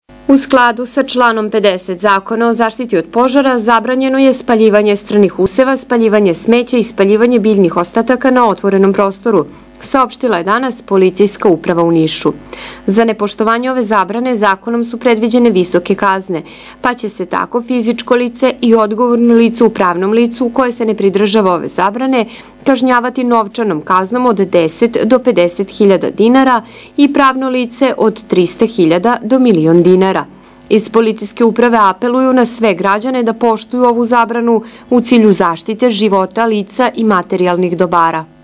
U skladu sa članom 50 Zakona o zaštiti od požara zabranjeno je spaljivanje stranih useva, spaljivanje smeća i spaljivanje biljnih ostataka na otvorenom prostoru, saopštila je danas Policijska uprava u Nišu. Za nepoštovanje ove zabrane zakonom su predviđene visoke kazne, pa će se tako fizičko lice i odgovorno lice u pravnom licu koje se ne pridržava ove zabrane kažnjavati novčanom kaznom od 10 do 50.000 dinara i pravno lice od 300.000 do 1.000.000 dinara. Iz Policijske uprave apeluju na sve građane da poštuju ovu zabranu u cilju zaštite života, lica i materijalnih dobara.